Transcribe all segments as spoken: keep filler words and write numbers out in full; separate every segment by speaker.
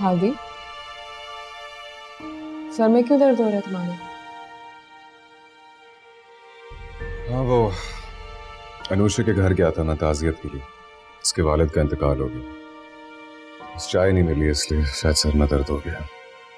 Speaker 1: Hadi, sir में क्यों दर्द हो रहा है तुम्हारे?
Speaker 2: हाँ, वो अनुषा के घर गया था ना ताजियत के लिए, उसके वालिद का इंतकाल हो गया। चाय नहीं मिली इसलिए शायद सर में दर्द हो गया।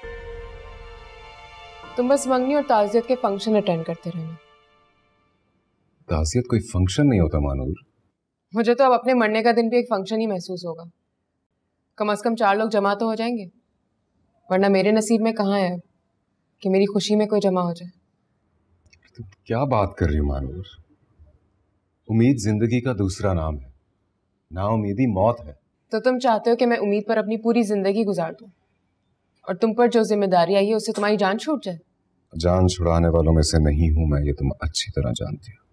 Speaker 1: तुम बस मंगनी और ताजियत के फंक्शन अटेंड करते रहना।
Speaker 2: ताजियत कोई फंक्शन नहीं होता मानूर।
Speaker 1: मुझे तो अब अपने मरने का दिन भी एक फंक्शन ही महसूस होगा। कम से कम चार लोग जमा तो हो जाएंगे, वरना मेरे नसीब में कहाँ है कि मेरी खुशी में कोई जमा हो जाए।
Speaker 2: तुम क्या बात कर रही हो मानूर? उम्मीद जिंदगी का दूसरा नाम है, नाउम्मीदी मौत है।
Speaker 1: तो तुम चाहते हो कि मैं उम्मीद पर अपनी पूरी जिंदगी गुजार दूं और तुम पर जो जिम्मेदारी आई है उससे तुम्हारी जान छूट जाए?
Speaker 2: जान छुड़ाने वालों में से नहीं हूं मैं, ये तुम अच्छी तरह जानती हो।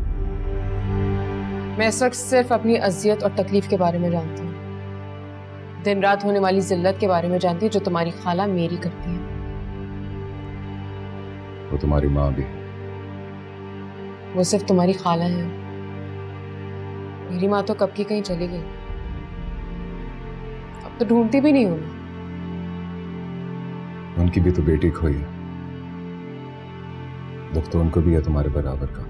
Speaker 1: मैं इस वक्त सिर्फ अपनी अजियत और तकलीफ के बारे में जानती हूँ, दिन रात होने वाली जिल्लत के बारे में जानती हूँ जो तुम्हारी खाला मेरी करती है।
Speaker 2: वो तुम्हारी माँ भी है।
Speaker 1: वो सिर्फ तुम्हारी खाला है, मेरी माँ तो कब की कहीं चली गई, अब तो ढूंढती भी नहीं हूं।
Speaker 2: उनकी भी तो बेटी खोई है, दुख तो उनको भी है तुम्हारे बराबर का।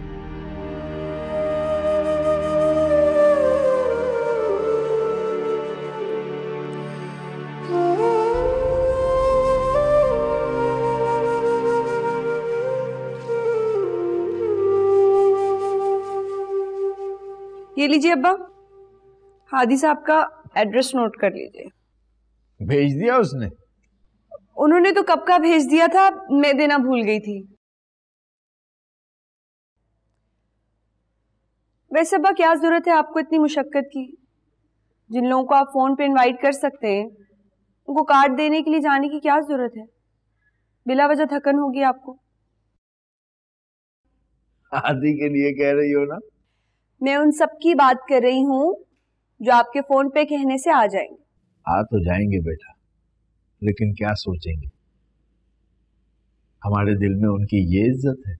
Speaker 3: ये लीजिए अब्बा, हादी साहब का एड्रेस नोट कर लीजिए।
Speaker 4: भेज दिया उसने?
Speaker 3: उन्होंने तो कब का भेज दिया था, मैं देना भूल गई थी। वैसे अब्बा क्या जरूरत है आपको इतनी मुशक्कत की? जिन लोगों को आप फोन पे इनवाइट कर सकते हैं उनको कार्ड देने के लिए जाने की क्या जरूरत है? बिला वजह थकन होगी आपको।
Speaker 4: आदि के लिए कह रही हो ना?
Speaker 3: मैं उन सब की बात कर रही हूँ जो आपके फोन पे कहने से आ जाएंगे।
Speaker 4: आ तो जाएंगे बेटा, लेकिन क्या सोचेंगे? हमारे दिल में उनकी ये इज्जत है।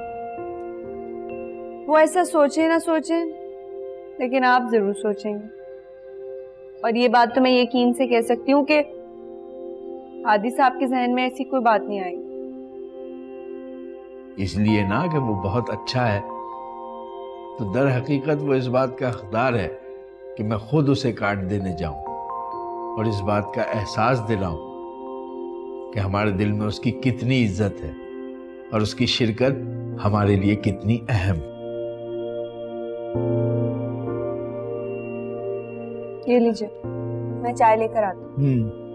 Speaker 3: वो ऐसा सोचे ना सोचे, लेकिन आप जरूर सोचेंगे। और ये बात तो मैं यकीन से कह सकती हूँ कि हादी साहब के जहन में ऐसी कोई बात नहीं आएगी।
Speaker 4: इसलिए ना कि वो बहुत अच्छा है, तो दर हकीकत वो इस बात का हकदार है कि मैं खुद उसे कार्ड देने जाऊं और इस बात का एहसास दिलाऊं कि हमारे दिल में उसकी कितनी इज्जत है और उसकी शिरकत हमारे लिए कितनी अहम।
Speaker 3: ये लीजिए, मैं चाय लेकर आती हूँ।